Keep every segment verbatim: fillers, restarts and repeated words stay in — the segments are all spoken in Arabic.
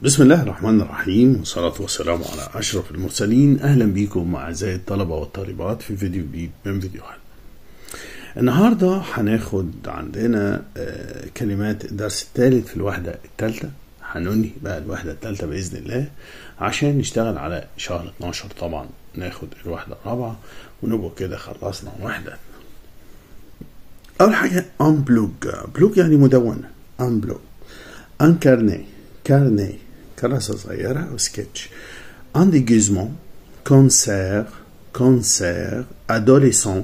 بسم الله الرحمن الرحيم، والصلاة والسلام على أشرف المرسلين. أهلا بكم أعزائي الطلبة والطالبات في فيديو جديد من فيديوهات. النهاردة هناخد عندنا كلمات الدرس الثالث في الوحدة الثالثة. هننهي بقى الوحدة الثالثة بإذن الله عشان نشتغل على شهر اتناشر. طبعا ناخد الوحدة الرابعة ونبقى كده خلصنا وحدة. أول حاجة أمبلوج. بلوج يعني مدونة. أمبلوج. أنكارني كارني كراسة صغيرة أو سكتش. انديجوزمون كونسير كونسير adolescent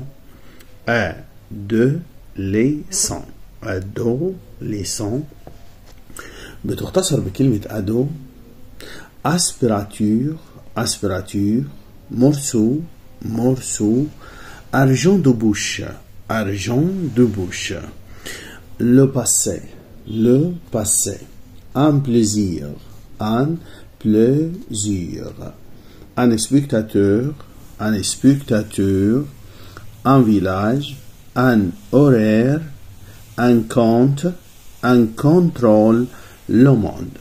adolescent adolescent بتختصر بكلمة أدو. aspirature aspirature morceau morceau argent de bouche argent de bouche. le passé le passé. un plaisir un plaisir. un spectateur un spectateur. un village un horaire. un compte un contrôle. le monde.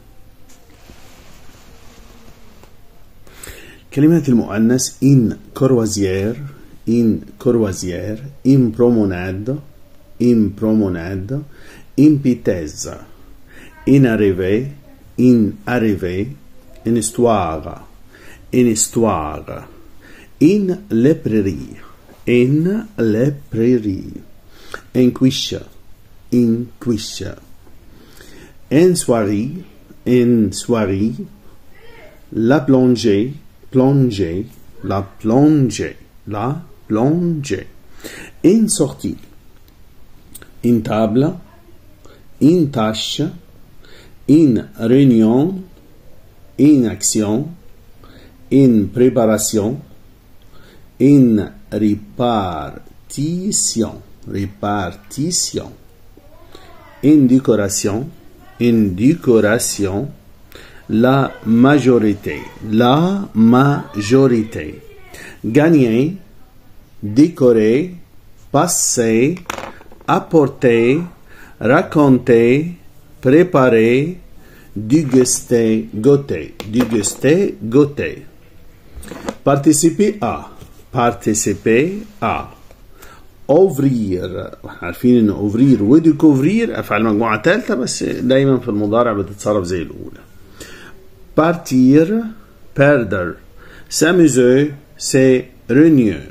كلمات المؤنث in croisière in croisière. in promenade in promenade. in vitesse. in arrivée in arrivée. in histoire in histoire. in librairie in librairie. in quiche in quiche. in soirée in soirée. la plongée plongée la plongée la plongée. in sortie in table in tâche. in réunion in action. in préparation. in répartition répartition. in décoration in décoration. la majorité la majorité. gagner décorer passer apporter raconter préparer déguster goûter déguster goûter. participer à participer à. ouvrir. واحنا عارفين ان ouvrir وديكوفرير افعال مجموعه ثالثه بس دايما في المضارع بتتصرف زي الاولى. partir perdre. s'amuser c'est réunir.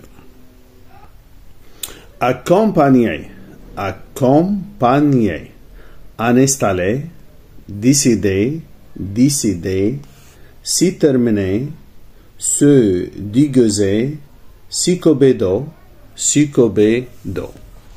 accompagner accompagner. installer décider décider. s'y terminer se déguiser psychobédo psychobédo.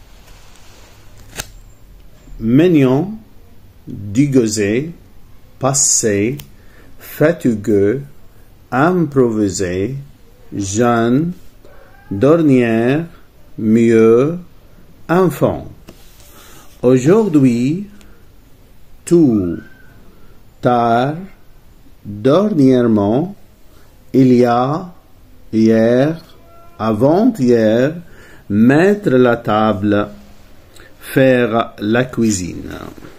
mignon déguisé passé fatigueux improvisé jeune dernière mieux enfant. aujourd'hui tout tard dernièrement il y a hier avant-hier mettre la table faire la cuisine.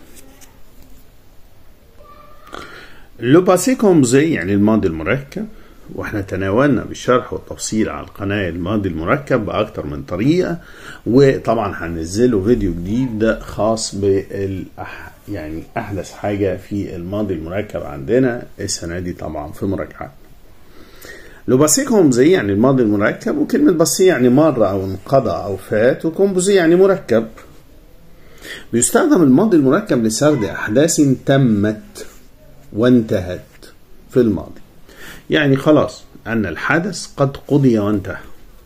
le passé composé يعني الماضي المركب، واحنا تناولنا بالشرح والتفصيل على القناة الماضي المركب بأكتر من طريقة، وطبعا هنزله فيديو جديد خاص بال يعني أحدث حاجة في الماضي المركب عندنا السنة دي طبعا في مراجعات. لو باسي كومبوزي يعني الماضي المركب، وكلمة باسي يعني مرة أو انقضى أو فات، وكومبوزي يعني مركب. بيستخدم الماضي المركب لسرد أحداث تمت وانتهت في الماضي، يعني خلاص أن الحدث قد قضي وانتهى.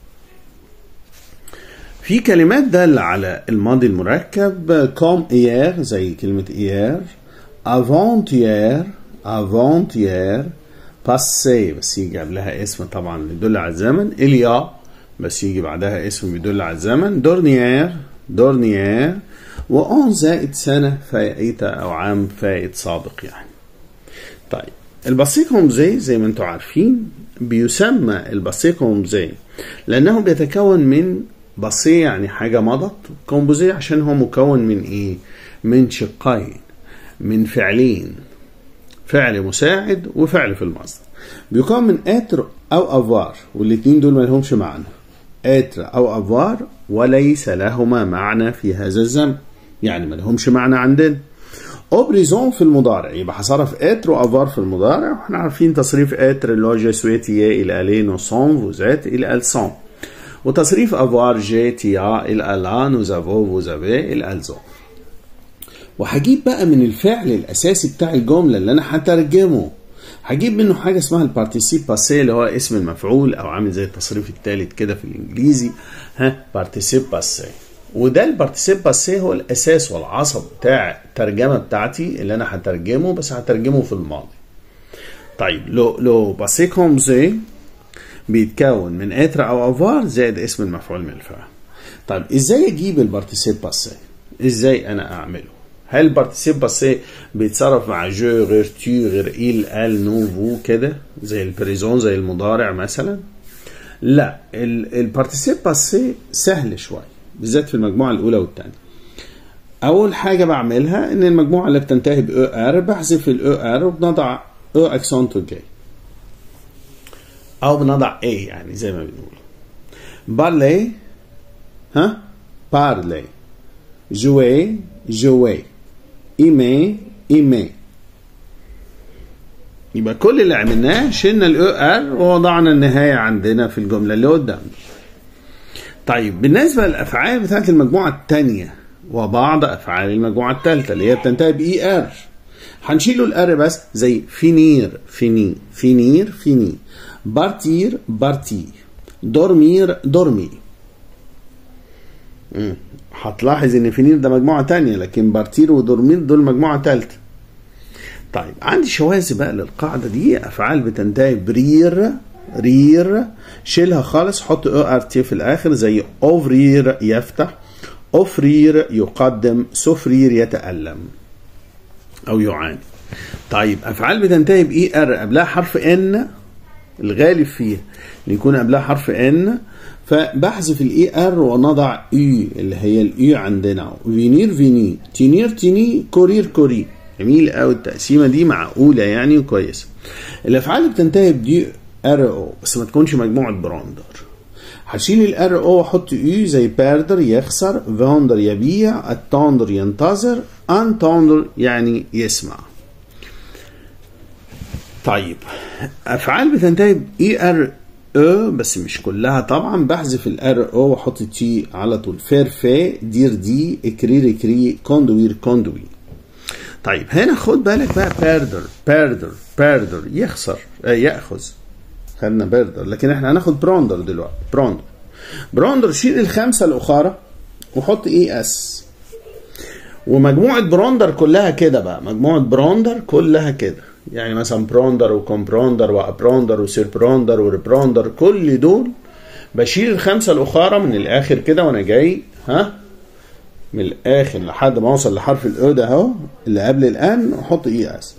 في كلمات دالة على الماضي المركب كوم إير زي كلمة إير، avant-hier avant-hier. باسي بس يجي قبلها اسم طبعا يدل على الزمن. إليا بس يجي بعدها اسم بيدل على الزمن. دورنيير دورنيير. وأون زائد سنة فائتة أو عام فائت سابق يعني. طيب الباسي كومبوزي زي ما انتم عارفين بيسمى الباسي كومبوزي لأنه بيتكون من باسي يعني حاجة مضت، كومبوزي عشان هو مكون من إيه؟ من شقين، من فعلين. فعل مساعد وفعل في المصدر. بيكون من اتر او افوار، والاثنين دول ما لهمش معنى. اتر او افوار وليس لهما معنى في هذا الزمن، يعني ما لهمش معنى عندنا. اوبريزون في المضارع، يبقى هصرف اتر وافوار في المضارع، واحنا عارفين تصريف اتر اللي هو جي سويتي الى الي نو سون فوزات الى السون، وتصريف افوار جي تيا الى لا نوزافو فوزافي الى الزون. وهجيب بقى من الفعل الاساسي بتاع الجمله اللي انا هترجمه، هجيب منه حاجه اسمها البارتيسيب باسي اللي هو اسم المفعول، او عامل زي التصريف الثالث كده في الانجليزي، ها بارتيسيب باسي. وده البارتيسيب باسي هو الاساس والعصب بتاع الترجمه بتاعتي اللي انا هترجمه، بس هترجمه في الماضي. طيب لو لو باسي كومزي بيتكون من اتر او افوار زائد اسم المفعول من الفعل. طيب ازاي اجيب البارتيسيب باسي؟ ازاي انا اعمله؟ هل البارتيسيب باسي بيتصرف مع جو غير تي غير إل ال نو فو كده زي البريزون زي المضارع مثلا؟ لا، البارتيسيب باسي سهل شويه بالذات في المجموعه الاولى والثانيه. اول حاجه بعملها ان المجموعه اللي بتنتهي باو ار بحذف الاو ار وبنضع او اكسونتو جاي، او بنضع اي يعني زي ما بنقول. بالي ها بارلي، جوي جوي، ايمي ايمي. يبقى كل اللي عملناه شلنا الاو ار ووضعنا النهايه عندنا في الجمله اللي قدامنا. طيب بالنسبه للافعال بتاعت المجموعه الثانيه وبعض افعال المجموعه الثالثه اللي هي بتنتهي باي ار، هنشيلوا الار بس زي فينير فيني فينير فيني، بارتير بارتي، دورمير دورمي. امم هتلاحظ ان فينير ده مجموعه ثانيه، لكن بارتير ودورمير دول مجموعه ثالثه. طيب عندي شواذ بقى للقاعده دي، افعال بتنتهي برير رير شيلها خالص، حط او ار تي في الاخر زي اوفرير يفتح، اوفرير يقدم، سفرير يتألم او يعاني. طيب افعال بتنتهي باي ار قبلها حرف ان، الغالب فيها ان يكون قبلها حرف ان، فبحذف الاي ار ونضع اي اللي هي الاي عندنا. فينير فيني، تينير تيني، كورير كوري. جميل قوي التقسيمه دي، معقوله يعني وكويسه. الافعال اللي بتنتهي بدي ار او بس ما تكونش مجموعه براندر، هشيل الار او واحط اي زي باردر يخسر، فاندر يبيع، اتاندر ينتظر، انتاندر يعني يسمع. طيب افعال بتنتهي باي ار او بس مش كلها طبعا، بحذف الار او واحط تي على طول. فير في، دير دي، اكرير اكري، كوندوير كوندوي. طيب هنا خد بالك بقى، باردر باردر باردر يخسر آه ياخذ، خدنا باردر، لكن احنا هناخد براندر دلوقتي. براندر براندر شيل الخمسه الاخرى وحط اي اس، ومجموعه براندر كلها كده بقى، مجموعه براندر كلها كده، يعني مثلا براندر وكومبراندر وابراندر وسيربراندر وريبراندر، كل دول بشيل الخمسه الاخرى من الاخر كده وانا جاي ها من الاخر لحد ما اوصل لحرف الاو ده اهو اللي قبل الان، واحط اي اس.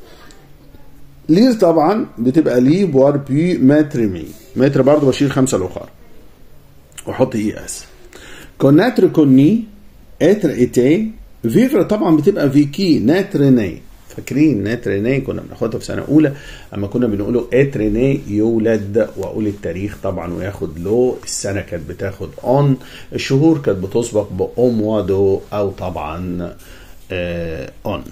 لير طبعا بتبقى لي بوار بي متر مي، متر برضه بشيل خمسه الاخرى واحط اي اس. كوناتر كوني، اتر اتي، فيفر طبعا بتبقى فيكي، ناتريني. فاكرين ناتريني كنا بناخدها في سنه اولى اما كنا بنقوله اتريني يولد، واقول التاريخ طبعا وياخد لو، السنه كانت بتاخد اون، الشهور كانت بتسبق بأم ودو او طبعا اون.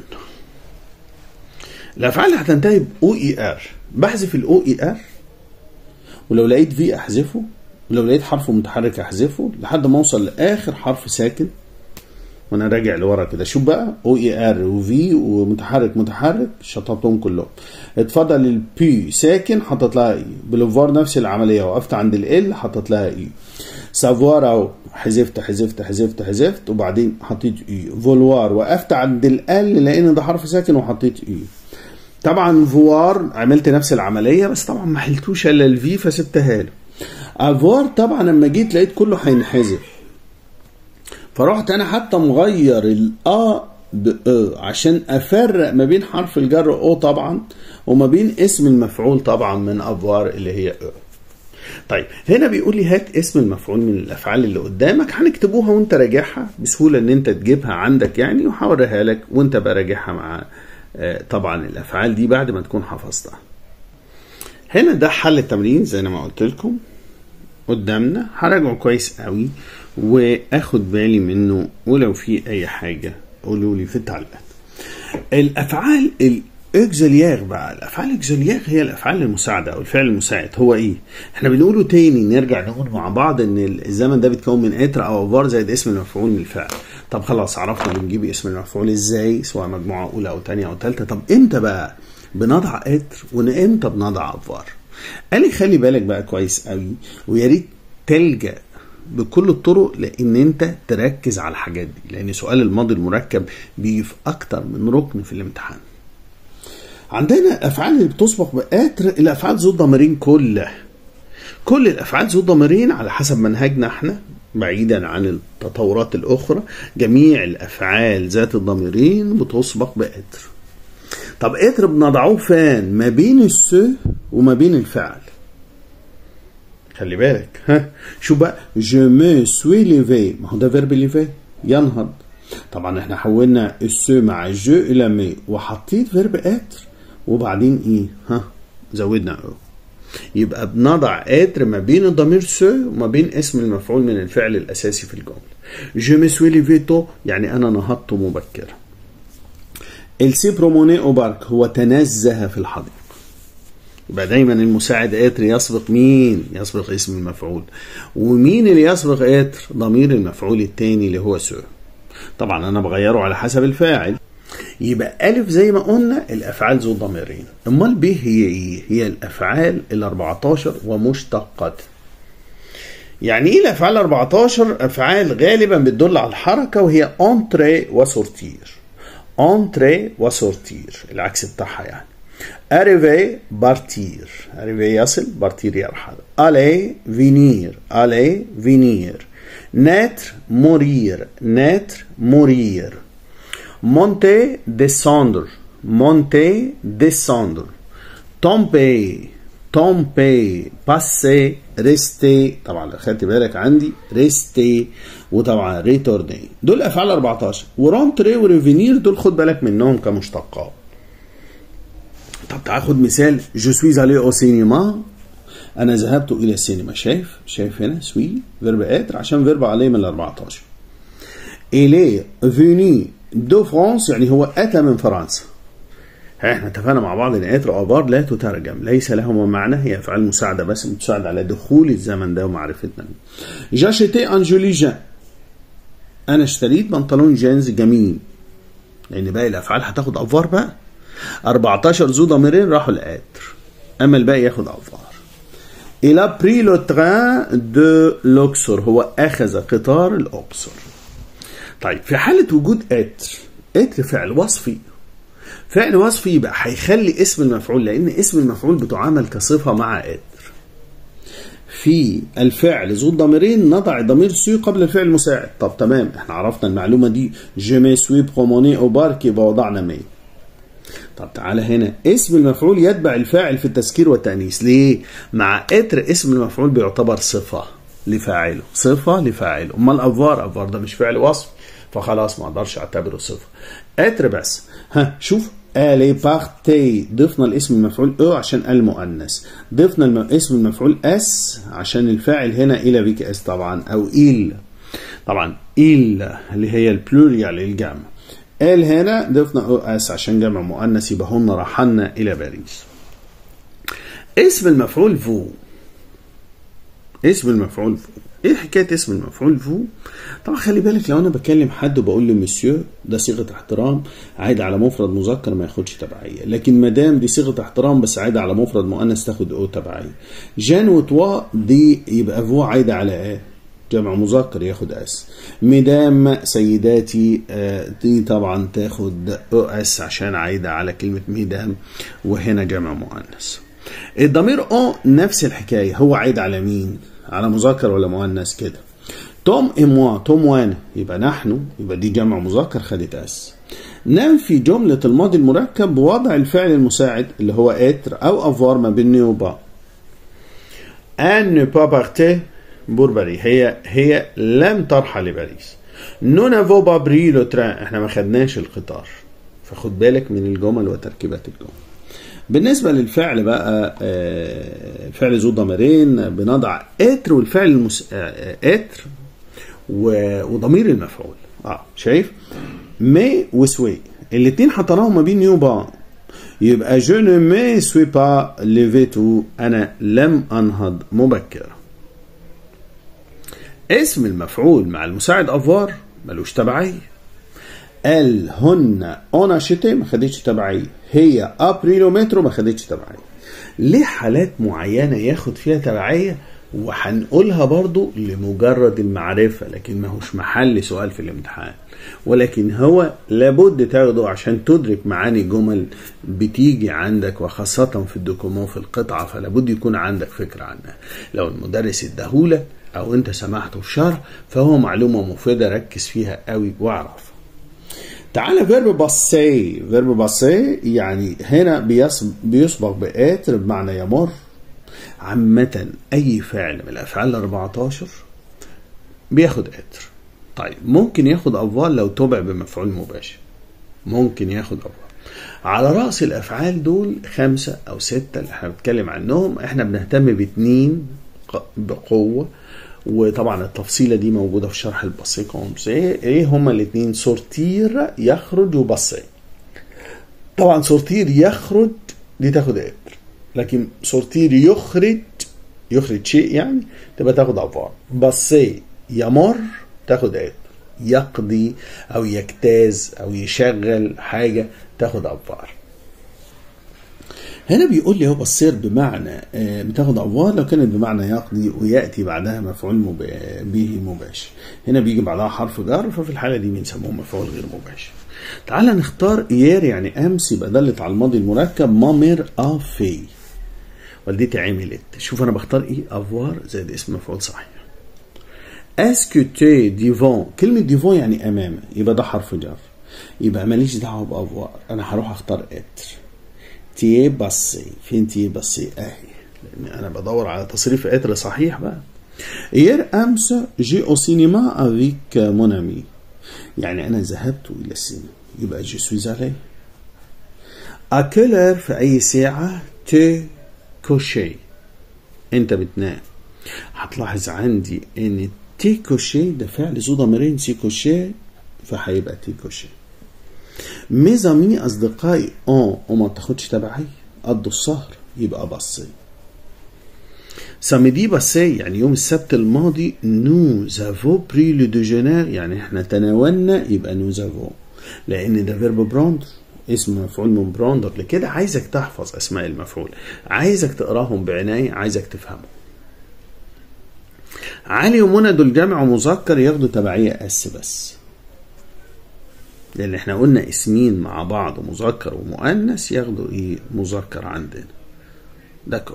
الافعال اللي هتنتهي باو اي ار بحذف الاو اي ار، ولو لقيت في احذفه، ولو لقيت حرف متحرك احذفه لحد ما اوصل لاخر حرف ساكن وانا راجع لورا كده. شوف بقى او اي ار وفي ومتحرك متحرك شطبتهم كلهم. اتفضل البي ساكن حطيت لها اي، بلوفار نفس العمليه، وقفت عند ال حطيت لها اي. سافوار اهو حذفت حذفت حذفت حذفت وبعدين حطيت اي. فولوار وقفت عند ال لان ده حرف ساكن وحطيت اي. طبعا فوار عملت نفس العمليه بس طبعا ما حلتوش الا الفي فسبتها له. افوار طبعا لما جيت لقيت كله هينحذف، فرحت انا حتى مغير الأ بأ عشان افرق ما بين حرف الجر او طبعا وما بين اسم المفعول طبعا من افوار اللي هي أ. طيب هنا بيقول لي هات اسم المفعول من الافعال اللي قدامك، هنكتبوها وانت راجعها بسهوله ان انت تجيبها عندك يعني، وهوريها لك وانت بقى راجعها مع طبعا الافعال دي بعد ما تكون حفظتها. هنا ده حل التمرين زي ما قلت لكم قدامنا، هراجعه كويس قوي واخد بالي منه، ولو في اي حاجه قولوا لي في التعليقات. الافعال الاكزوليير بقى، الافعال الاكزوليير هي الافعال المساعده او الفعل المساعد. هو ايه؟ احنا بنقوله تاني، نرجع نقول مع بعض ان الزمن ده بيتكون من اتر او افار زائد اسم المفعول من الفعل. طب خلاص عرفنا بنجيب اسم المفعول ازاي، سواء مجموعه اولى او ثانيه او ثالثه. طب امتى بقى بنضع اتر وامتى بنضع افار؟ قال لي خلي بالك بقى كويس قوي، ويا ريت تلجأ بكل الطرق لان انت تركز على الحاجات دي، لان سؤال الماضي المركب بيجي في اكتر من ركن في الامتحان. عندنا الافعال اللي بتسبق باتر الافعال ذو الضميرين كلها. كل الافعال ذو الضميرين على حسب منهجنا احنا بعيدا عن التطورات الاخرى، جميع الافعال ذات الضميرين بتسبق باتر. طب اتر بنضعوه فين؟ ما بين الس وما بين الفعل. خلي بالك، ها شو بقى؟ جو مي سوي ليفي، ما هو ده فيرب ليفي ينهض. طبعا احنا حولنا الس مع جو الى مي وحطيت فيرب اتر وبعدين ايه؟ ها زودنا او. يبقى بنضع اتر ما بين الضمير سو وما بين اسم المفعول من الفعل الاساسي في الجمله. جو مي سوي ليفي تو يعني انا نهضت مبكرا. السي بروموني او بارك هو تنزه في الحديقه. يبقى دايما المساعد اتر يسبق مين؟ يسبق اسم المفعول. ومين اللي يسبق اتر؟ ضمير المفعول الثاني اللي هو سو. طبعا انا بغيره على حسب الفاعل. يبقى الف زي ما قلنا الافعال ذو الضميرين. امال ب هي ايه؟ هي الافعال ال أربعتاشر ومشتقاتها. يعني ايه الافعال أربعتاشر؟ افعال غالبا بتدل على الحركه، وهي انتري وسورتير. انتري وسورتير العكس بتاعها يعني. arriver partir، arriver يصل، partir يرحل. aller venir، aller venir. naître mourir، naître mourir. monter descendre، monter descendre. tomber tomber passer rester. طبعا خدت بالك عندي rester وطبعا retourner. دول افعال أربعتاشر. ورونتري وريفينير دول خد بالك منهم كمشتقات. طب تعال خد مثال. جو سويز allé au cinéma، انا ذهبت الى السينما. شايف شايف هنا سوي فيرب اتر عشان فيرب عليه من ال أربعتاشر. إلي فيني دو فرانس يعني هو اتى من فرنسا. احنا اتفقنا مع بعض ان اتر او بار لا تترجم، ليس لهما معنى، هي افعال مساعده بس بتساعد على دخول الزمن ده ومعرفتنا. جاشيتي ان جولي جان، انا اشتريت بنطلون جينز جميل، لان باقي الافعال هتاخد افوار بقى. أربعتاشر ذو ضميرين راحوا الاتر، اما الباقي ياخد افوار. إلى بري لو تران دو لوكسور، هو اخذ قطار الاقصر. طيب في حاله وجود اتر، اتر فعل وصفي. فعل وصفي يبقى هيخلي اسم المفعول، لان اسم المفعول بتعامل كصفه مع اتر. في الفعل ذو الضميرين نضع ضمير سو قبل الفعل المساعد. طب تمام، احنا عرفنا المعلومه دي. جو مي سوي بروموني او بارك، يبقى وضعنا مي. طب تعالى هنا، اسم المفعول يتبع الفاعل في التذكير والتأنيث. ليه؟ مع اتر اسم المفعول بيعتبر صفه لفاعله، صفه لفاعله. امال افار، افار ده مش فعل وصف، فخلاص ما اقدرش اعتبره صفه. اتر بس. ها شوف، الي بارتي ضفنا الاسم المفعول او عشان المؤنث، ضفنا الم... اسم المفعول اس عشان الفاعل هنا الى بيك اس طبعا، او إل طبعا، إل اللي هي البلوريال الجمع. ال هنا ضفنا او اس عشان جمع مؤنث، يبقى هن رحلنا الى باريس. اسم المفعول فو، اسم المفعول فو ايه حكايه اسم المفعول فو؟ طبعا خلي بالك لو انا بكلم حد وبقول له مسيو ده صيغه احترام عايده على مفرد مذكر ما ياخدش تبعيه، لكن مدام دي صيغه احترام بس عايده على مفرد مؤنث تاخد او تبعيه. جان وتوا دي يبقى فو عايده على ايه؟ جمع مذكر ياخد اس. مدام سيداتي دي طبعا تاخد او اس عشان عايده على كلمه مدام وهنا جمع مؤنث. الضمير او نفس الحكايه، هو عايد على مين؟ على مذكر ولا مؤنث كده. توم اي موا، توم وانا يبقى نحن، يبقى دي جمع مذكر خدت اس. ننفي جملة الماضي المركب بوضع الفعل المساعد اللي هو اتر او افوار ما بين ني وبا. ان نو با بارتي بور باري، هي هي لم ترحل لباريس. نو نافو با بري لو تران، احنا ما خدناش القطار، فخد بالك من الجمل وتركيبات الجمل. بالنسبة للفعل بقى الفعل ذو ضميرين بنضع اتر والفعل المس... اتر وضمير المفعول. اه شايف مي وسوي الاثنين حطيناهم ما بين يو با، يبقى جو نو مي سوي با ليفي تو، انا لم انهض مبكرا. اسم المفعول مع المساعد افوار ملوش تبعية. ال هن اون اشيتي ما خدتش تبعية، هي ابريلو مترو ما خدتش تبعية. ليه حالات معينة ياخد فيها تبعية وهنقولها برضو لمجرد المعرفة، لكن ما هوش محل سؤال في الامتحان، ولكن هو لابد تاخده عشان تدرك معاني جمل بتيجي عندك، وخاصة في الدوكومون في القطعة، فلابد يكون عندك فكرة عنها. لو المدرس اداهولك او انت سمعته في شرح فهو معلومة مفيدة، ركز فيها قوي واعرف. تعالى فيرب باسي. فيرب باسي يعني هنا بيسبق بآتر بمعنى يمر. عامة أي فعل من الأفعال الأربعتاشر بياخد آتر. طيب ممكن ياخد أفوال لو تبع بمفعول مباشر، ممكن ياخد أفوال. على رأس الأفعال دول خمسة أو ستة اللي احنا بنتكلم عنهم، احنا بنهتم باتنين بقوة، وطبعا التفصيلة دي موجودة في شرح الباسي كونسي. ايه هما الاتنين؟ سورتير يخرج وباسي. طبعا سورتير يخرج دي تاخد آتر، لكن سورتير يخرج يخرج شيء يعني تبقى تاخد افوار. باسي يمر تاخد آتر، يقضي او يجتاز او يشغل حاجة تاخد افوار. هنا بيقول لي هو بصير بمعنى بتاخد افوار لو كانت بمعنى يقضي وياتي بعدها مفعول به مباشر. هنا بيجي بعدها حرف جر، ففي الحاله دي بنسموه مفعول غير مباشر. تعال نختار اير يعني امس، يبقى دلت على الماضي المركب. مامير افي والدتي عملت. شوف انا بختار ايه؟ افوار زائد اسم مفعول صحيح. اسكو تي ديفون، كلمه ديفون يعني امامه، يبقى ده حرف جر، يبقى ماليش دعوه بافوار، انا هروح اختار اتر. تي باسي، فين تي باسي؟ اهي، لان انا بدور على تصريف اتر صحيح بقى. اير امس جي او سينما افيك مون امي، يعني انا ذهبت الى السينما، يبقى جي سويز عليه. اكلر في اي ساعه تي كوشي، انت بتنام. هتلاحظ عندي ان تي كوشي ده فعل ذو ضميرين، سي كوشي فهيبقى تي كوشي. ميزاميني اصدقائي اون وما تاخدش تبعي، قضوا السهر، يبقى باسي. سامدي باسي يعني يوم السبت الماضي. نو زافو بري لو دوجينير يعني احنا تناولنا، يبقى نو زافو، لان ده فيرب براندر، اسم مفعول من براندر. لكده عايزك تحفظ اسماء المفعول، عايزك تقراهم بعناية، عايزك تفهمهم. علي ومنى دول جمع مذكر ياخدوا تبعية اس بس، لان احنا قلنا اسمين مع بعض مذكر ومؤنث ياخدوا ايه؟ مذكر عندنا. داكو.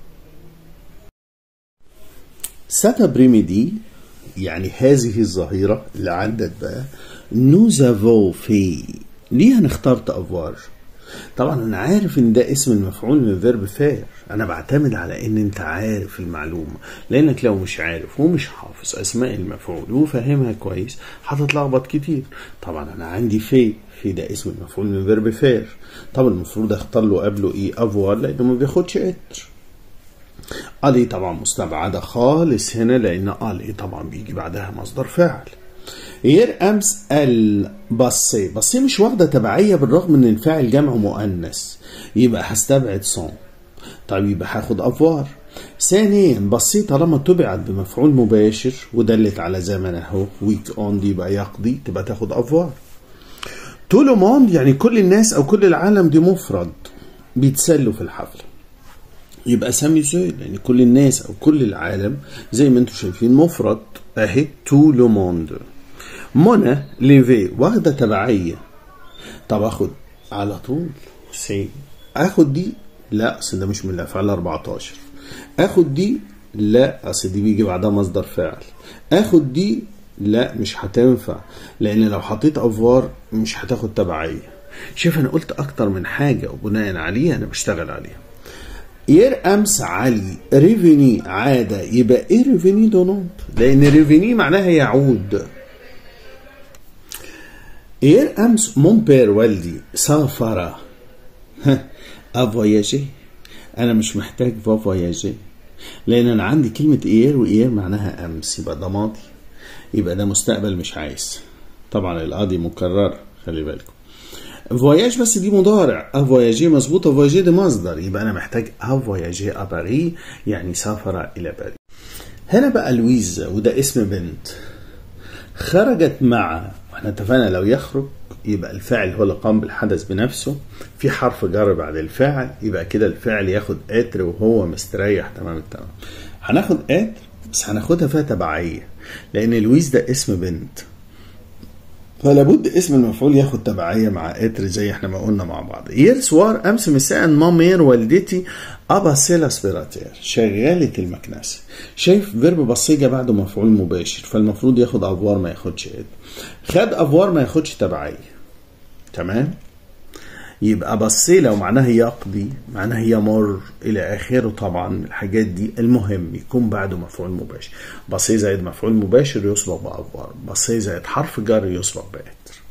ساتا بريميدي يعني هذه الظهيرة اللي عدت بقى. نوزافو في، ليه انا اخترت افوار؟ طبعا انا عارف ان ده اسم المفعول من فيرب فير، انا بعتمد على ان انت عارف المعلومة، لانك لو مش عارف ومش حافظ اسماء المفعول وفاهمها كويس هتتلخبط كتير. طبعا انا عندي في في ده اسم المفعول من فيرب فير، طب المفروض اختار له قبله ايه؟ افوار، لانه ما بياخدش اتر. الي طبعا مستبعدة خالص هنا، لان الي طبعا بيجي بعدها مصدر فاعل. غير امس الباسي، باسي مش واخده تبعيه بالرغم ان الفاعل جمع مؤنث، يبقى هستبعد صون. طيب يبقى هاخد افوار. ثانيا باسي طالما تبعت بمفعول مباشر ودلت على زمن اهو، ويك اون دي يبقى يقضي، تبقى تاخد افوار. تو لو موند يعني كل الناس او كل العالم، دي مفرد بيتسلوا في الحفله، يبقى ساميزو يعني كل الناس او كل العالم زي ما انتم شايفين مفرد اهي، تو لو موند. منى ليفي واخده تبعيه، طب اخد على طول سي، اخد دي لا اصل ده مش من الافعال أربعتاشر، اخد دي لا اصل دي بيجي بعدها مصدر فاعل، اخد دي لا مش هتنفع، لان لو حطيت افوار مش هتاخد تبعيه. شوف انا قلت اكتر من حاجه وبناء عليها انا بشتغل عليها. ير امس علي ريفيني عاده، يبقى ايه ريفيني دونونت؟ لان ريفيني معناها يعود. Hier أمس mon père والدي سافر a voyagé. أنا مش محتاج va voyager لأن أنا عندي كلمة إير وإير معناها أمس، يبقى ده ماضي، يبقى ده مستقبل مش عايز. طبعا القاضي مكرر، خلي بالكم. فواياج بس دي مضارع، ا فواياجي مظبوطه، فواياجي دي مصدر، يبقى انا محتاج ا فواياجي ا باري يعني سافر الى باريس. هنا بقى لويز وده اسم بنت خرجت مع، واحنا اتفقنا لو يخرج يبقى الفاعل هو اللي قام بالحدث بنفسه، في حرف جر بعد الفاعل، يبقى كده الفعل ياخد اتر وهو مستريح تمام التمام. هناخد اتر بس هناخدها فيها تبعيه لان لويز ده اسم بنت، فلابد اسم المفعول ياخد تبعيه مع اتر زي احنا ما قلنا مع بعض. يير سوار امس مساء مامير والدتي اباسي لاسبيراتير شغاله المكنسه. شايف فيرب بصيجه بعده مفعول مباشر، فالمفروض ياخد افوار ما ياخدش اتر. خد افوار ما ياخدش تبعيه. تمام؟ يبقى بصي لو معناها يقضي، معناها يمر الى اخره. طبعا الحاجات دي المهم يكون بعده مفعول مباشر. بصي زائد مفعول مباشر يسبق بافوار، بصي زائد حرف جر يسبق باتر.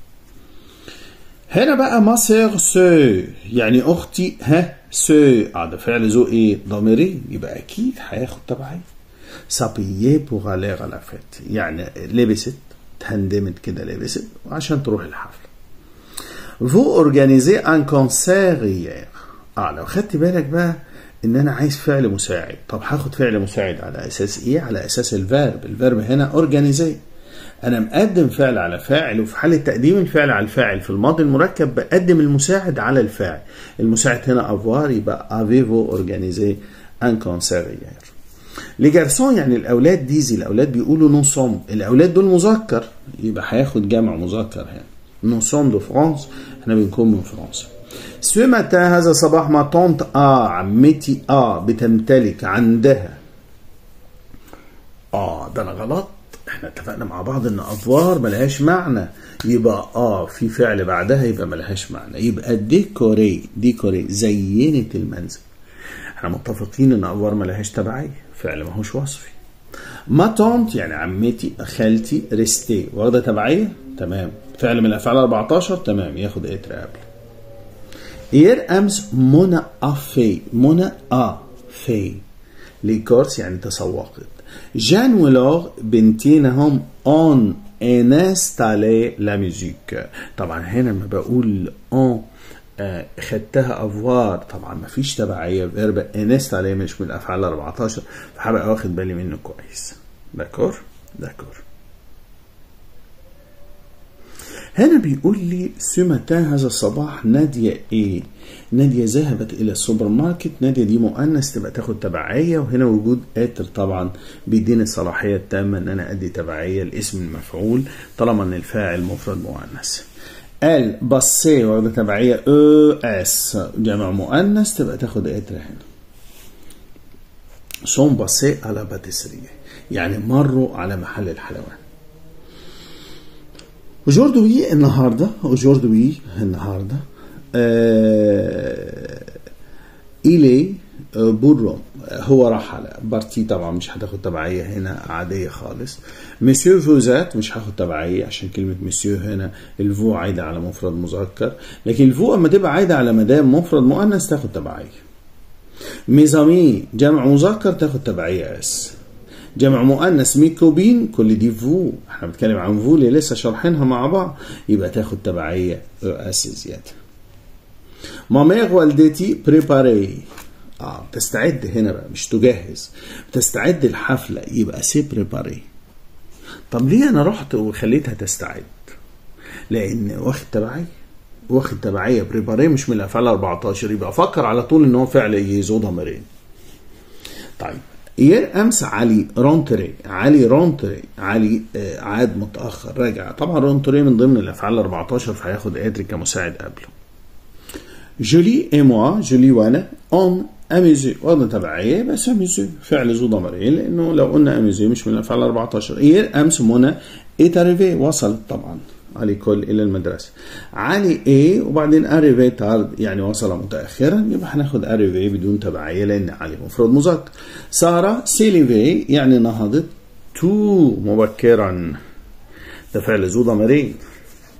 هنا بقى ما سيغ سو يعني اختي، ها سو اه ده فعل ذو ايه؟ ضميري، يبقى اكيد هياخد تبعيه. سابيي بوغ الي على لا فيت يعني لبست، تهندمت كده لبست وعشان تروح الحفله. Vous organisez un concert hier. اه لو خدت بالك بقى ان انا عايز فعل مساعد، طب هاخد فعل مساعد على اساس ايه؟ على اساس الفيرب. الفيرب هنا organiser، انا مقدم فعل على فاعل، وفي حاله تقديم الفعل على الفاعل في الماضي المركب بقدم المساعد على الفاعل. المساعد هنا avoir، يبقى avez-vous organisé un concert hier. لي جارسون يعني الاولاد، ديزي الاولاد بيقولوا نو سوم، الاولاد دول مذكر يبقى هياخد جمع مذكر هنا. نو سوم دو فرانس، احنا بنكون من فرنسا. سو ماتان هذا الصباح ما طونت اه عمتي اه بتمتلك عندها. اه ده انا غلط، احنا اتفقنا مع بعض ان افوار ملهاش معنى، يبقى اه في فعل بعدها يبقى ملهاش معنى، يبقى ديكوري. ديكوري زينت المنزل. احنا متفقين ان افوار ملهاش تبعيه، فعل ماهوش وصفي. ما طونت يعني عمتي خالتي ريستي واخده تبعيه، تمام. فعل من الافعال أربعتاشر، تمام، ياخد اتر قبل. يير امس منى افي، منى ا في لي كورس يعني تسوقت. جان ولوغ بنتينهم اون انستالي لا ميوزيك. طبعا هنا لما بقول اون آه خدتها افوار، طبعا مفيش تبعيه، فيرب انستالي مش من الافعال أربعتاشر، فهبقى واخد بالي منه كويس. داكور داكور. هنا بيقول لي سو ماتان هذا الصباح نادية ايه؟ نادية ذهبت الى السوبر ماركت. نادية دي مؤنث تبقى تاخد تبعية، وهنا وجود اتر طبعا بيديني الصلاحية التامة ان انا ادي تبعية لاسم المفعول طالما ان الفاعل مفرد مؤنث. ال بصي واخدة تبعية او اس جمع مؤنث تبقى تاخد اتر هنا. سون بصي على باتيسرية يعني مروا على محل الحلوان. aujourd'hui النهارده aujourd'hui النهارده آه إلي بودروم هو راح على بارتي، طبعا مش هتاخد تبعيه هنا، عاديه خالص. مسيو فوزات مش هاخد تبعيه عشان كلمه مسيو هنا الفو عايده على مفرد مذكر، لكن الفو اما تبقى عايده على مدام مفرد مؤنث تاخد تبعيه. ميزامي جمع مذكر تاخد تبعيه اس. جمع مؤنث ميكوبين كل دي فو، احنا بنتكلم عن فو اللي لسه شارحينها مع بعض، يبقى تاخد تبعيه اس زياده. مامير والدتي بريباري اه بتستعد هنا بقى مش تجهز، بتستعد الحفله يبقى سي بريباري. طب ليه انا رحت وخليتها تستعد؟ لان واخد تبعيه، واخد تبعيه بريباري مش من الافعال أربعتاشر، يبقى افكر على طول ان هو فعل يزو ضميرين. طيب يير امس علي رونتري، علي رونتري علي آه عاد متاخر راجع، طبعا رونتري من ضمن الافعال أربعتاشر فهياخد ادري كمساعد قبله. جولي اي موا، جولي وانا اون اميزي واخده تبعيه بس اميزي فعل ذو ضميرين لانه لو قلنا اميزي مش من الافعال أربعتاشر. يير امس منى ايت اريفي وصلت طبعا علي كل الى المدرسه. علي ايه وبعدين اريفي تارد يعني وصل متاخرا، يبقى هناخد اريفي بدون تبعيه لان علي مفرد مذكر. ساره سيليفي يعني نهضت تو مبكرا، ده فعل ذو ضميرين.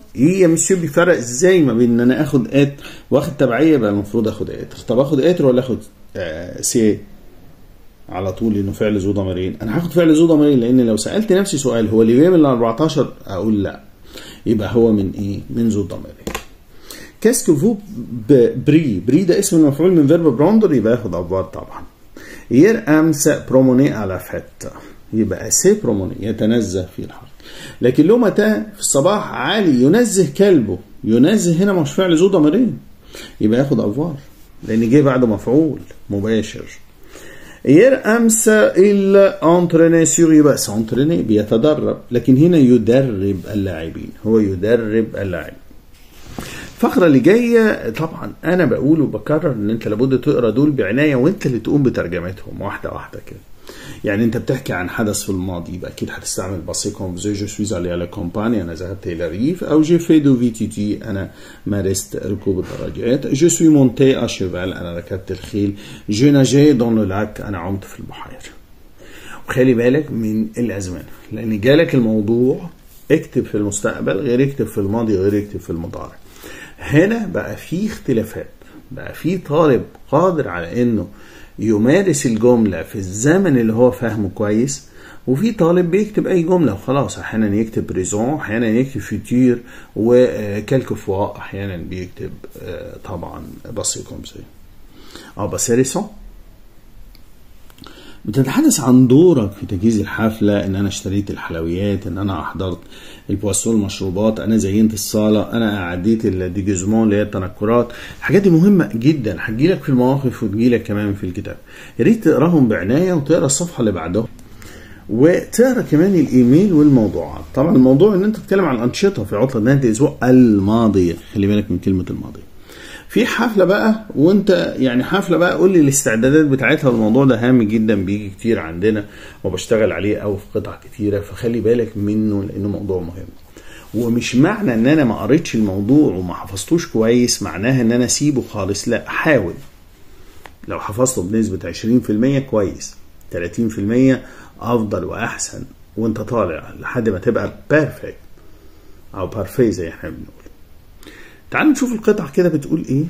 ايه يا مسيو بيفرق ازاي ما بين ان انا اخد اتر واخد تبعيه؟ بقى المفروض اخد اتر. طب اخد اتر ولا اخد آه سي على طول انه فعل ذو ضميرين؟ انا هاخد فعل ذو ضميرين، لان لو سالت نفسي سؤال هو اللي بيعمل أربعتاشر اقول لا، يبقى هو من ايه؟ من ذو ضميرين. كاسكو فو بري، بري ده اسم المفعول من فيرب براندر، يبقى ياخد افوار طبعا. ير امس بروموني على فات، يبقى سي بروموني يتنزه في الحرب. لكن لو متى في الصباح علي ينزه كلبه، ينزه هنا مش فعل ذو ضميرين، يبقى ياخد افوار لان جه بعده مفعول مباشر. ير امس الا انتريني سور، يبقى سانتريني بيتدرب، لكن هنا يدرب اللاعبين، هو يدرب اللاعبين. الفقرة اللي جاية طبعا أنا بقول وبكرر إن أنت لابد تقرأ دول بعناية وأنت اللي تقوم بترجمتهم واحدة واحدة كده. يعني أنت بتحكي عن حدث في الماضي، يبقى أكيد هتستعمل باسي كونفوزي، جو سويز علي على كومباني، أنا ذهبت إلى الريف، أو جي في دو في تي تي، أنا مارست ركوب الدراجات، جو سوي مونتي أشيفال، أنا ركبت الخيل، جو ناجي دون لو لاك، أنا عمت في البحيرة. وخلي بالك من الأزمان، لأن جالك الموضوع اكتب في المستقبل غير اكتب في الماضي غير اكتب في المضارع. هنا بقى في اختلافات، بقى في طالب قادر على انه يمارس الجملة في الزمن اللي هو فاهمه كويس، وفي طالب بيكتب اي جملة وخلاص، احيانا يكتب بريزون، احيانا يكتب فيتير، وكالكو فوا احيانا بيكتب طبعا باسي كومسي او باسي ريسون. بتتحدث عن دورك في تجهيز الحفلة، ان انا اشتريت الحلويات، ان انا احضرت البواسون المشروبات، انا زينت الصالة، انا اعديت الديجيزمون اللي هي التنكرات. الحاجات دي مهمة جدا، هتجيلك في المواقف وتجيلك كمان في الكتاب. يا ريت تقراهم بعناية وتقرا الصفحة اللي بعدها، وتقرا كمان الايميل والموضوعات. طبعا الموضوع ان انت تتكلم عن الانشطة في عطلة نهاية الاسبوع الماضية، خلي بالك من كلمة الماضية. في حفلة بقى، وانت يعني حفلة بقى قول لي الاستعدادات بتاعتها، والموضوع ده هام جدا بيجي كتير عندنا وبشتغل عليه او في قطع كتيرة، فخلي بالك منه لانه موضوع مهم. ومش معنى ان انا ما قريتش الموضوع وما حفظتوش كويس معناها ان انا اسيبه خالص، لا، حاول. لو حفظته بنسبة عشرين في المية كويس، ثلاثين في المية افضل واحسن، وانت طالع لحد ما تبقى بيرفكت او بارفي زي احنا بنقول. تعالوا نشوف القطعة كده بتقول ايه.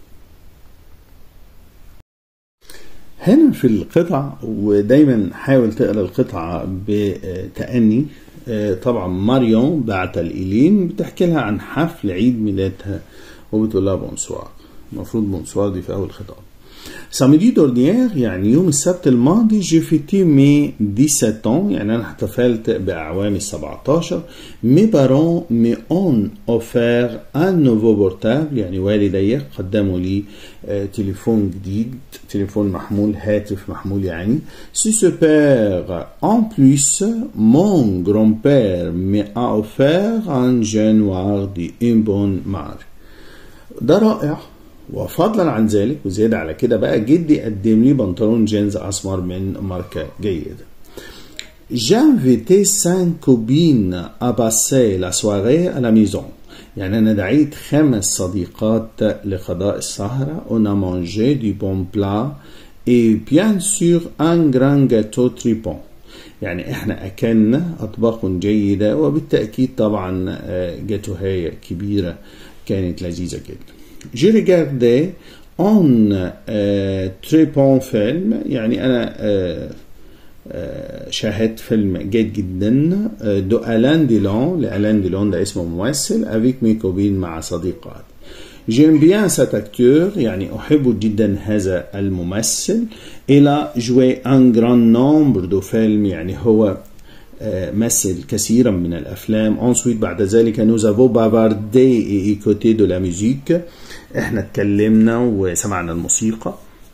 هنا في القطع، ودايما حاول تقرا القطعة بتأني. طبعا ماريون بعت الإيلين بتحكي لها عن حفل عيد ميلادها وبتقول لها بونسوار، المفروض بونسوار دي في أول خطاب. سامدي دورنيير يعني يوم السبت الماضي، جي فيتي مي ديسيت ans، يعني أنا احتفلت بأعوامي السبعتاشر. مي بارون مي اون اوفير ان نوفو بورتابل، يعني والدي قدموا لي آه تليفون جديد، تليفون محمول، هاتف محمول يعني. سي سو بير ان بلوس مون غران بير مي ا اوفير ان جانوار دي اون بون مارك. ده رائع. وفضلا عن ذلك وزيادة على كده بقى، جدي قدم لي بنطلون جينز أسمر من ماركة جيدة. J'invitais cinq copines à passer la soirée à la maison، يعني أنا دعيت خمس صديقات لقضاء السهرة. On a mangé du bon plat et bien sûr un grand gâteau tripon، يعني احنا أكلنا أطباق جيدة، وبالتأكيد طبعا جاتوهاية كبيرة كانت لذيذة جدا. J'ai regardé un euh, très bon film، يعني أنا euh, euh, شاهدت فيلم جيد جدا دو ألان ديلون، لألان ديلون ده اسمه ممثل، avec mes copines مع صديقات. J'aime bien cet acteur، يعني أحب جدا هذا الممثل. Il a joué un grand nombre de films، يعني هو مثل كثيرا من الأفلام. Ensuite بعد ذلك nous avons bavardé et écouté de la musique، احنا اتكلمنا وسمعنا الموسيقى.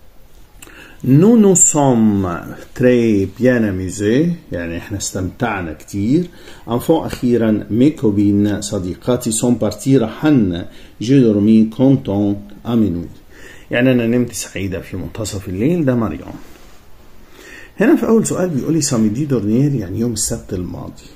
Nous nous sommes très bien amusés، يعني احنا استمتعنا كتير. Enfin أخيرا mes copines صديقاتي sont parties رحلنا. J'ai dormi content à minuit، يعني أنا نمت سعيدة في منتصف الليل. ده مريم. هنا في أول سؤال بيقولي ساميدي دورنيير يعني يوم السبت الماضي.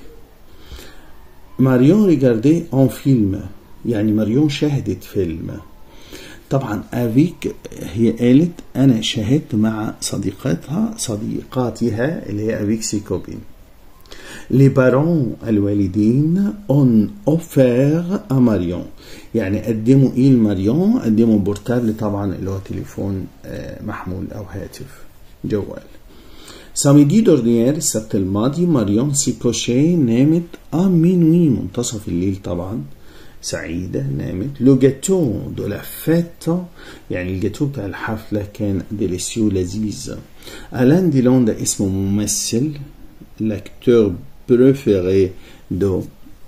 ماريون ريجاردي أون فيلم، يعني ماريون شاهدت فيلم. طبعا افيك هي قالت أنا شاهدت مع صديقاتها صديقاتها اللي هي افيك سي كوبين. Les parents الوالدين ont offert à Marion. يعني قدموا ايه لماريون؟ قدموا بورتابل طبعا اللي هو تليفون محمول او هاتف جوال. Samedi dernier السبت الماضي ماريون سي كوشي نامت à minuit منتصف الليل طبعا سعيدة نامت. لو جاتو دو لا فيت يعني الجاتو بتاع الحفلة كان ديليسيو لذيذ. ألان ديلون ده اسمه ممثل l'acteur préféré de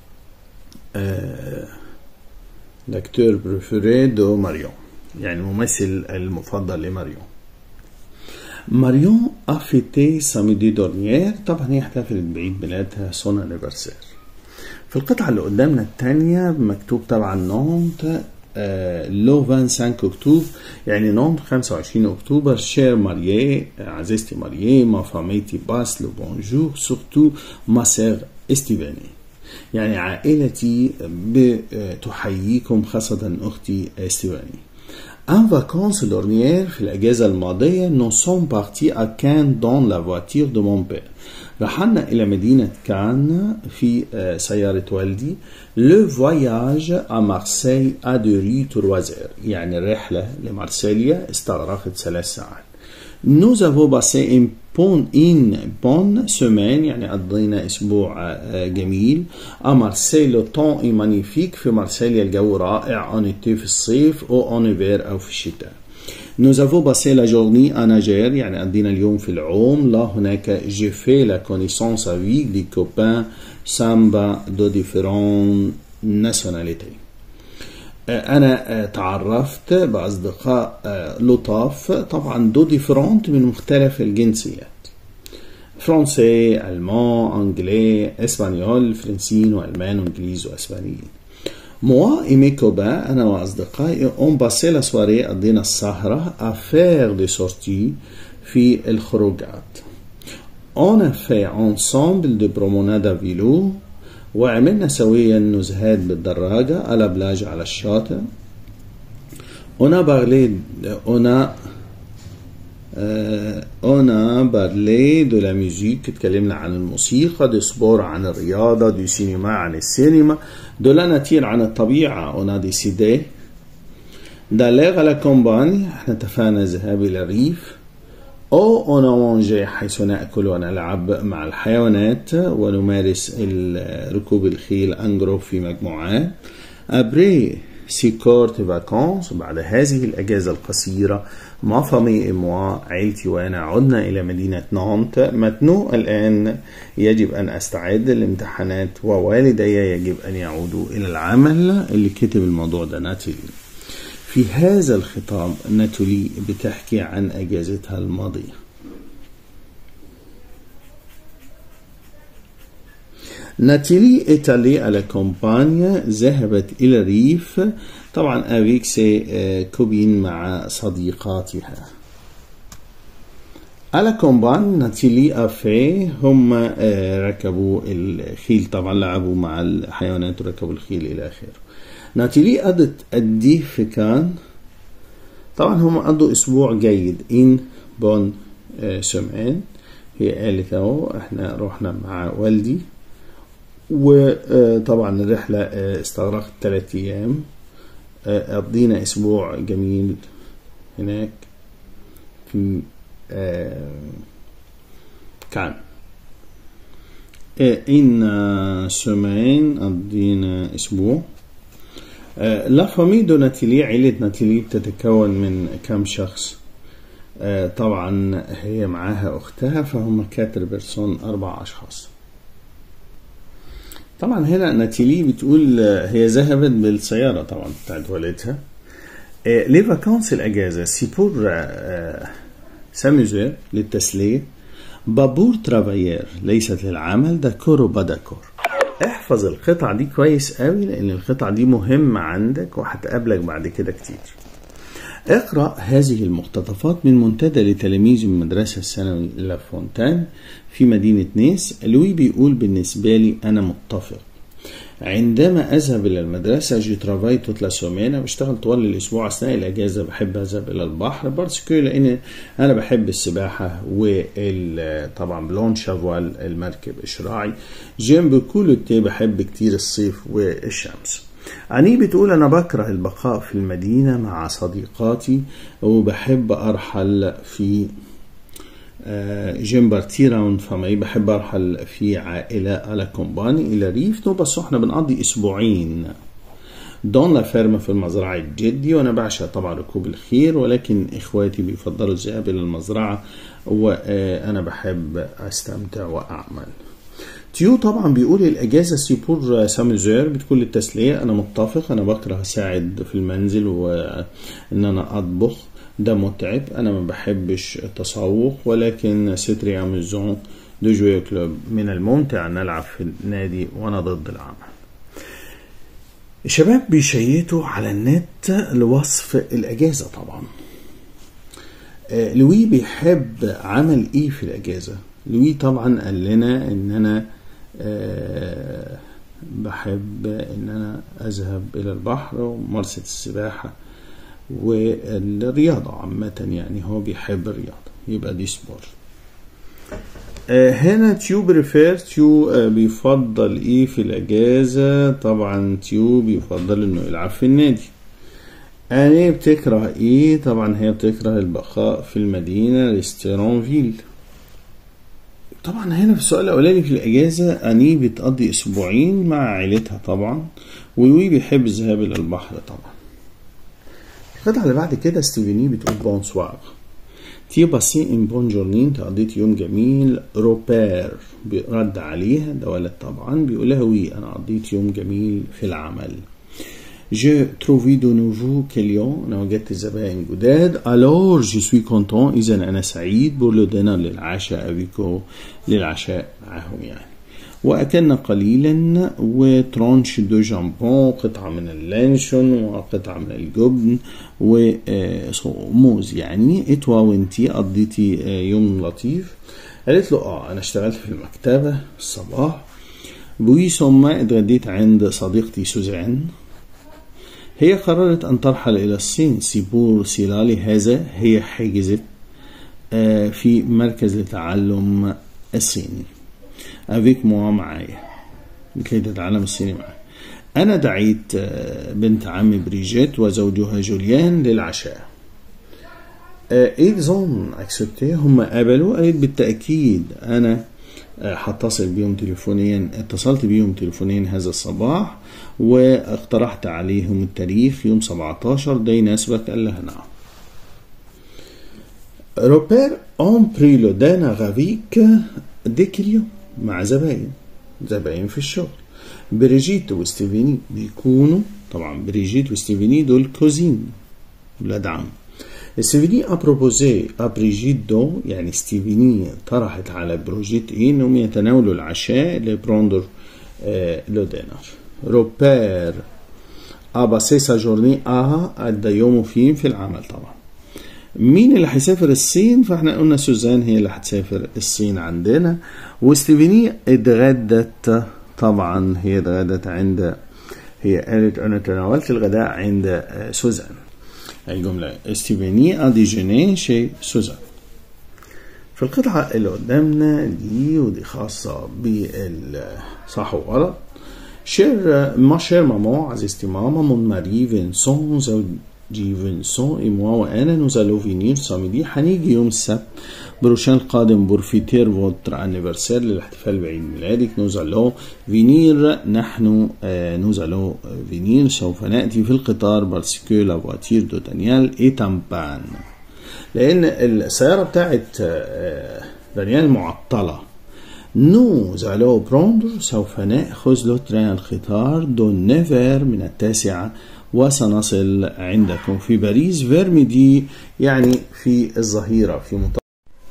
euh, l'acteur préféré de Marion يعني الممثل المفضل لماريون. ماريون a fêté samedi dernier طبعا هي احتفلت بعيد ميلادها son anniversaire. في القطعة اللي قدامنا الثانية مكتوب طبعا نونت لو خمسة وعشرين أكتوبر يعني نونت خمسة وعشرين أكتوبر. شير ماريي عزيزتي ماريي ما فاميتي باس لو بونجور سورتو ما سير استيفاني يعني عائلتي بتحييكم خاصة أختي استيفاني. En vacances dernières في الأجازة الماضية nous sommes partis à Cannes dans la voiture de mon père. رحلنا إلى مدينة كان في سيارة والدي. Le voyage à Marseille a duré trois heures يعني الرحلة لمارسيليا استغرقت ثلاث ساعات. Nous avons passé une bonne, une bonne semaine يعني قضينا أسبوع جميل. à Marseille le temps est magnifique في مارسيليا الجو رائع en été في الصيف أو en hiver أو في الشتاء. Nous avons passé la journée à nager يعني قضينا اليوم في العوم. là هناك j'ai fait la connaissance avec des copains samba de différentes nationalités. أنا تعرفت بأصدقاء لطاف طبعا دو ديفرونت من مختلف الجنسيات فرنسي ألمان أنجلي إسبانيول فرنسيين وألمان وإنجليز وأسبانيين. moi et mes copains أنا وأصدقائي on passé la soirée قضينا السهرة à faire des sorties في الخروجات. on a fait ensemble de promenade à vélo وعملنا سويا نزهات بالدراجة على بلاج على الشاطئ. on a parlé on a euh, on a parlé de la musique اتكلمنا عن الموسيقى. دو سبور عن الرياضة. دو سينما عن السينما. دو لا ناتير عن الطبيعة. on a décidé d'aller à la campagne احنا اتفقنا الذهاب إلى الريف. أو on a mangé حيث نأكل ونلعب مع الحيوانات ونمارس ركوب الخيل أنجروب في مجموعات. après ces courtes vacances بعد هذه الأجازة القصيرة ما فامي et moi عيلتي وأنا عدنا إلى مدينة نانت. maintenant الآن يجب أن أستعد للامتحانات ووالدي يجب أن يعودوا إلى العمل. اللي كتب الموضوع ده ناتالي. في هذا الخطاب ناتالي بتحكي عن أجازتها الماضية. ناتالي est allée à la campagne ذهبت إلى الريف طبعا avec ses كوبين مع صديقاتها. à la campagne ناتالي a fait هم ركبوا الخيل طبعا لعبوا مع الحيوانات وركبوا الخيل إلى آخره. ناتالي قضت قد ايه في كان؟ طبعا هم قضوا اسبوع جيد. ان بون سمعان هي قالت اهو احنا رحنا مع والدي وطبعا الرحلة استغرقت ثلاثة ايام. قضينا اسبوع جميل هناك في كان. ان سمعان قضينا اسبوع. لا فامي دو ناتالي عيلة ناتالي بتتكون من كم شخص؟ طبعا هي معاها أختها فهم كاتر بيرسون أربع أشخاص. طبعا هنا ناتالي بتقول هي ذهبت بالسيارة طبعا بتاعت والدها. لي فاكانس الأجازة سي بور ساموزير للتسلية. بابور ترافايير ليست للعمل. داكور وباداكور. احفظ القطعة دي كويس قوي لأن القطعة دي مهمة عندك وهتقابلك بعد كده كتير. اقرأ هذه المقتطفات من منتدى لتلاميذ المدرسة الثانوي لافونتان في مدينة نيس. لوي بيقول بالنسبة لي أنا متفق. عندما أذهب إلى المدرسة جي ترافاي توت لا سومين، بشتغل طوال الأسبوع أثناء الأجازة بحب أذهب إلى البحر بارسكو لأن أنا بحب السباحة وطبعا بلون شافوال المركب الشراعي. جيم بوكو لو تي بحب كتير الصيف والشمس. عني بتقول أنا بكره البقاء في المدينة مع صديقاتي وبحب أرحل في جيم بارتيرا من فمي، بحب أرحل في عائلة على كومباني إلى ريف. نو بس احنا بنقضي أسبوعين دون لا فيرما في المزرعة الجدي، وأنا بعشق طبعا ركوب الخيل، ولكن إخواتي بيفضلوا الذهاب إلى المزرعة وأنا بحب أستمتع وأعمل. تيو طبعا بيقول الأجازة سيبور سامزير بتكون للتسلية. أنا متفق، أنا بكره أساعد في المنزل وإن أنا أطبخ، ده متعب. أنا ما بحبش التسوق، ولكن ستري أميزون دو جوي كلوب، من الممتع أن ألعب في النادي وأنا ضد العمل. الشباب بيشيتوا على النت لوصف الأجازة طبعا. آه لوي بيحب عمل إيه في الأجازة؟ لوي طبعا قال لنا إن أنا آه بحب إن أنا أذهب إلى البحر وممارسة السباحة والرياضة عامة، يعني هو بيحب الرياضة، يبقى دي سبور. آه هنا تيو بريفير، تيو آه بيفضل ايه في الاجازة؟ طبعا تيو بيفضل انه يلعب في النادي. اني بتكره ايه؟ طبعا هي بتكره البقاء في المدينة ريستورانفيل. طبعا هنا في السؤال الاولاني في الاجازة اني بتقضي اسبوعين مع عائلتها طبعا، ووي بيحب الذهاب الى البحر طبعا. القطعة اللي بعد كده ستيفيني بتقول بونسوار، تي باسي ان بون جورني، انت قضيت يوم جميل. روبير بيرد عليها، ده ولد طبعا، بيقول لها وي انا قضيت يوم جميل في العمل. جو تروفي دو نوفو كليون، انا وجدت زبائن جداد. الور جو سوي كونتون، اذا انا سعيد. بور لو دينر للعشاء افيكو، للعشاء معهم يعني. وأكلنا قليلا، وترانش دو جامبون، قطعة من اللانشون وقطعة من الجبن وموز يعني. اتوا وانتي قضيتي يوم لطيف؟ قالت له اه انا اشتغلت في المكتبة الصباح. بوي ثم اتغديت عند صديقتي سوزان. هي قررت ان ترحل الى الصين. سيبور سيلالي، هذا هي حجزت في مركز لتعلم الصيني. افيك موا معايا، لكي تتعلم الصيني معايا. أنا دعيت بنت عمي بريجيت وزوجها جوليان للعشاء. إيزون أكسبتي، هم قبلوا. قالت بالتأكيد أنا هتصل بيهم تليفونيا. اتصلت بيهم تليفونيا هذا الصباح واقترحت عليهم التاريخ يوم سبعتاشر، ده يناسبك؟ قال لها نعم. روبير أون بريلو دانا غافيك ديكريو، مع زباين زباين في الشغل. بريجيت وستيفيني بيكونوا طبعا، بريجيت وستيفيني دول كوزين، ولاد عم. ستيفيني أبروبوزي أبريجيت دو، يعني ستيفيني طرحت على بروجيت إيه إنهم يتناولوا العشاء لبروندر آه لو دينر. روبير أباسي سا جورني آها، أدى يومه فين؟ في العمل طبعا. مين اللي هيسافر الصين؟ فاحنا قلنا سوزان هي اللي هتسافر الصين عندنا. وستيفيني اتغدت طبعا، هي اتغدت عند، هي قالت انا تناولت الغداء عند سوزان. الجملة ستيفيني اديجيني شي سوزان. في القطعة اللي قدامنا دي، ودي خاصة بالصح وغلط. شير ما شير ماما، عزيزتي ماما، مون ماري فينسون زوجي فينسون اي موا وانا نوزالو فينير ساميدي، هنيجي يوم السبت بروشان القادم بورفيتير فوتر انيفرسير، للاحتفال بعيد ميلادك. نوزالو فينير، نحن آه نوزالو فينير، سوف نأتي في القطار. بارسكو لا فواتير دو دانيال اي تامبان، لأن السيارة بتاعت آه دانيال معطلة. نوز الو بروندر، سوف نأخذ لو ترين القطار دو نيفر، من التاسعة، وسنصل عندكم في باريس فير ميدي، يعني في الظهيرة، في منتصف.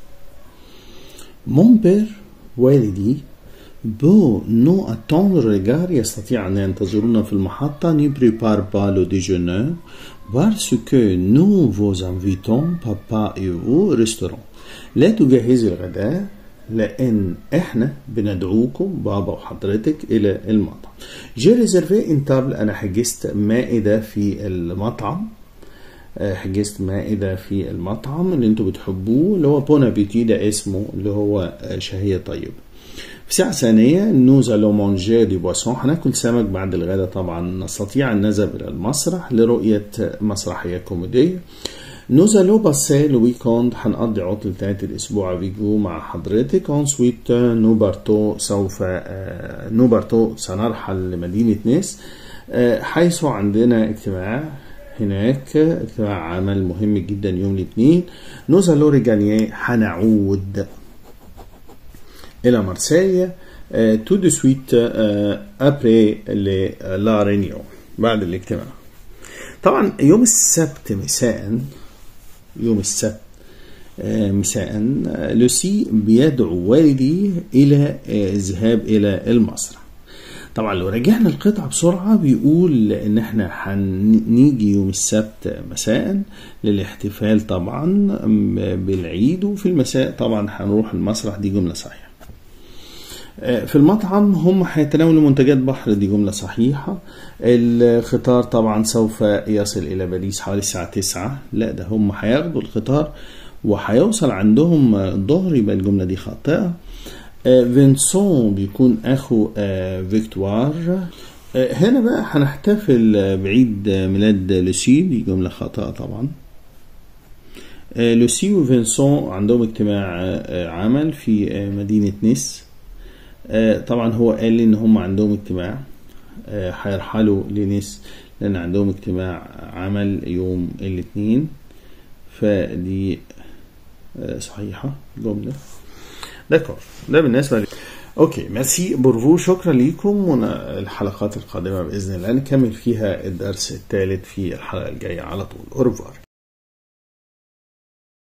مون بير، والدي، بو نو اتون ريغار، يستطيع أن ينتظرونا في المحطة. ني بريبار با لو ديجونور بارسكو نو فوز انفيتون بابا اي فو ريستورون، لا تجهزي الغداء لان احنا بندعوكم بابا وحضرتك الى المطعم. جي ريزيرفي ان تابل، انا حجزت مائدة في المطعم، حجزت مائدة في المطعم اللي انتوا بتحبوه اللي هو بون ابيتي، ده اسمه اللي هو شهية طيبة. في ساعة ثانية نوز الو مانجي دي بواسون، هناكل سمك بعد الغداء. طبعا نستطيع أن نذهب إلى المسرح لرؤية مسرحية كوميدية. نوز الو باسي لو ويكوند، هنقضي عطلة نهاية الأسبوع فيجو مع حضرتك. انسويت نو بارتو، سوف نو بارتو سنرحل لمدينة نيس، حيث عندنا اجتماع هناك، اجتماع عمل مهم جدا يوم الاثنين. نوز الو ريجانيي، هنعود إلى مارسيليا تو دو سويت أبري لا رينيون، بعد الاجتماع. طبعا يوم السبت مساء، يوم السبت مساء لوسي بيدعو والدي إلى الذهاب إلى المسرح. طبعا لو رجعنا القطعة بسرعة بيقول ان احنا هنيجي يوم السبت مساء للاحتفال طبعا بالعيد، وفي المساء طبعا هنروح المسرح. دي جملة صحيحة. في المطعم هم هيتناولوا منتجات بحر، دي جملة صحيحة. القطار طبعا سوف يصل إلى باريس حوالي الساعة تسعة، لا ده هم هياخدوا القطار وهيوصل عندهم الظهر، يبقى الجملة دي خاطئة. فينسون بيكون أخو فيكتوار. هنا بقى هنحتفل بعيد ميلاد لوسي، دي جملة خاطئة طبعا. لوسي وفينسون عندهم اجتماع عمل في مدينة نيس. طبعا هو قال لي ان هم عندهم اجتماع، هيرحلوا لنيس لان عندهم اجتماع عمل يوم الاثنين، فدي صحيحة جملة. دكور، ده بالنسبة لي. اوكي ميرسي بورفو، شكرا ليكم. والحلقات القادمة بإذن الله نكمل فيها الدرس الثالث في الحلقة الجاية على طول. أورفوار.